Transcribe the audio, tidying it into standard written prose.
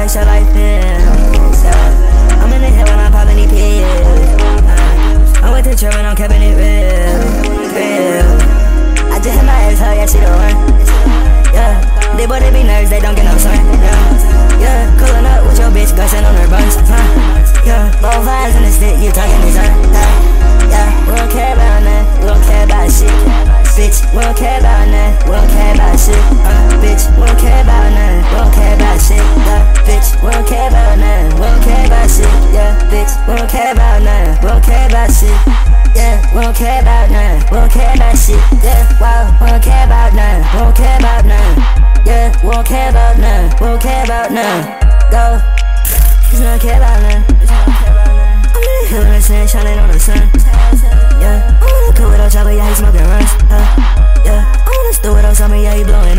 makes your life feel. Yeah. I'm in the hill when I'm popping these pills. I'm with the trip and I'm keeping it real, real. I just hit my ex, hell yeah, she the one. Yeah, they boy they be nerds, they don't get no sun. Yeah, yeah, coolin' up with your bitch, gussin' on her buns. Yeah, both eyes in the stick, you talking this up. Yeah, we don't care about that, we don't care about shit. Bitch, we don't care about that, we don't care about shit. Bitch, we don't care about that, we don't care about shit. Yeah, bitch, we don't care about that, we don't care about shit. Yeah, bitch, we don't care about that, we don't care about shit. Yeah, we don't care about none, we don't care about shit. Yeah, wow, we don't care about none, we don't care about none. Yeah, we don't care about none, we don't care about none. Go, cause we don't care about none. I'm in the hill in the sun, shining on the sun. Yeah, I'm in the cool with chocolate, yeah, he smoking runs. Yeah, I'm in the stew with Osama, yeah, he blowing